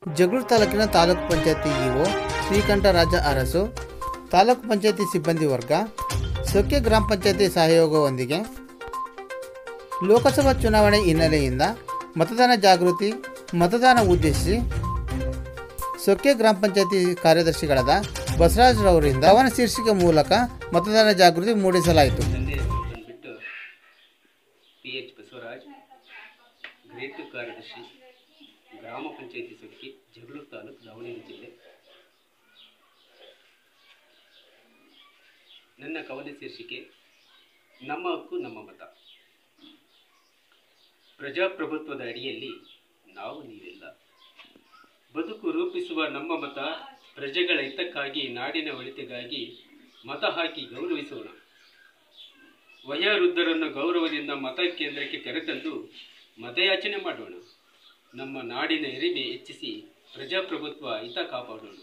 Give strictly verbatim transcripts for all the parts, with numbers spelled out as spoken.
ಜಗಳೂರು ತಾಲೂಕಿನ ತಾಲೂಕು ಪಂಚಾಯತಿ ಇಒ ಶ್ರೀಕಂಠರಾಜ ಅರಸು, ತಾಲೂಕು ಪಂಚಾಯತಿ ಸಿಬ್ಬಂದಿ ವರ್ಗ, ಸೊಕ್ಕೆ ಗ್ರಾಮ ಪಂಚಾಯತಿ ಸಹಯೋಗದೊಂದಿಗೆ ಲೋಕಸಭಾ ಚುನಾವಣೆ ಹಿನ್ನೆಲೆಯಿಂದ ಮತದಾನ ಜಾಗೃತಿ ಮತದಾನ ಉದ್ದೇಶಿಸಿ ಸೊಕ್ಕೆ ಗ್ರಾಮ ಪಂಚಾಯತಿ ಕಾರ್ಯದರ್ಶಿಗಳಾದ ಬಸವರಾಜರವರಿಂದ ಅವನ ಶೀರ್ಷಿಕೆ ಮೂಲಕ ಮತದಾನ ಜಾಗೃತಿ ಮೂಡಿಸಲಾಯಿತು. ಪಿ ಎಚ್ ಬಸವರಾಜ್, ಗ್ರೇಟ್ ಕಾರ್ಯದರ್ಶಿ, ಗ್ರಾಮ ಪಂಚಾಯತಿ ಸೊಕ್ಕೆ, ಜಗಳೂರು ತಾಲೂಕು, ದಾವಣಗೆರೆ ಜಿಲ್ಲೆ. ನನ್ನ ಕವನ ಶೀರ್ಷಿಕೆ ನಮ್ಮ ಹಕ್ಕು ನಮ್ಮ ಮತ. ಪ್ರಜಾಪ್ರಭುತ್ವದ ಅಡಿಯಲ್ಲಿ ನಾವು ನೀವೆಲ್ಲ ಬದುಕು ರೂಪಿಸುವ ನಮ್ಮ ಮತ ಪ್ರಜೆಗಳ ಹಿತಕ್ಕಾಗಿ, ನಾಡಿನ ಒಳಿತಿಗಾಗಿ ಮತ ಹಾಕಿ ಗೌರವಿಸೋಣ. ವಯೋವೃದ್ಧರನ್ನು ಗೌರವದಿಂದ ಮತ ಕೇಂದ್ರಕ್ಕೆ ಕರೆತಂದು ಮತಯಾಚನೆ ಮಾಡೋಣ. ನಮ್ಮ ನಾಡಿನ ಹಿರಿಮೆ ಹೆಚ್ಚಿಸಿ ಪ್ರಜಾಪ್ರಭುತ್ವ ಹಿತ ಕಾಪಾಡೋಣ.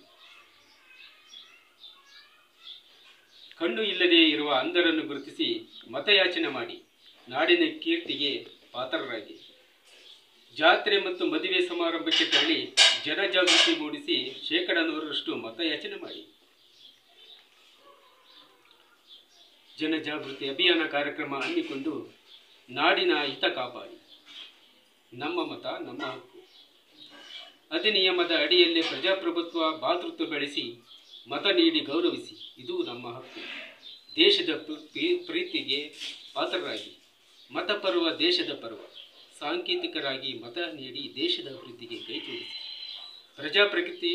ಕಣ್ಣು ಇಲ್ಲದೆ ಇರುವ ಅಂಧರನ್ನು ಗುರುತಿಸಿ ಮತಯಾಚನೆ ಮಾಡಿ ನಾಡಿನ ಕೀರ್ತಿಗೆ ಪಾತ್ರರಾಗಿ. ಜಾತ್ರೆ ಮತ್ತು ಮದುವೆ ಸಮಾರಂಭಕ್ಕೆ ತೆರಳಿ ಜನಜಾಗೃತಿ ಮೂಡಿಸಿ ಶೇಕಡ ನೂರರಷ್ಟು ಮತಯಾಚನೆ ಮಾಡಿ. ಜನಜಾಗೃತಿ ಅಭಿಯಾನ ಕಾರ್ಯಕ್ರಮ ಹಮ್ಮಿಕೊಂಡು ನಾಡಿನ ಹಿತ ಕಾಪಾಡಿ. ನಮ್ಮ ಮತ ನಮ್ಮ ಹಕ್ಕು ಅಧಿನಿಯಮದ ಅಡಿಯಲ್ಲಿ ಪ್ರಜಾಪ್ರಭುತ್ವ ಭಾತೃತ್ವ ಬೆಳೆಸಿ ಮತ ನೀಡಿ ಗೌರವಿಸಿ. ಇದು ನಮ್ಮ ಹಕ್ಕು. ದೇಶದ ಪ್ರೀತಿಗೆ ಪಾತ್ರರಾಗಿ. ಮತ ಪರ್ವ ದೇಶದ ಪರ್ವ. ಸಾಂಕೇತಿಕರಾಗಿ ಮತ ನೀಡಿ ದೇಶದ ಅಭಿವೃದ್ಧಿಗೆ ಕೈ ಜೋಡಿಸಿ. ಪ್ರಜಾಪ್ರಗತಿ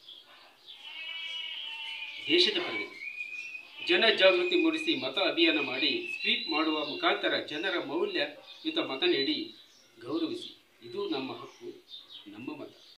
ದೇಶದ ಪ್ರಗತಿ. ಜನ ಜಾಗೃತಿ ಮೂಡಿಸಿ ಮತ ಅಭಿಯಾನ ಮಾಡಿ ಸ್ವೀಪ್ ಮಾಡುವ ಮುಖಾಂತರ ಜನರ ಮೌಲ್ಯಯುತ ಮತ ನೀಡಿ ಗೌರವಿಸಿ. ಇದು ನಮ್ಮ ಹಕ್ಕು, ನಮ್ಮ ಮತ.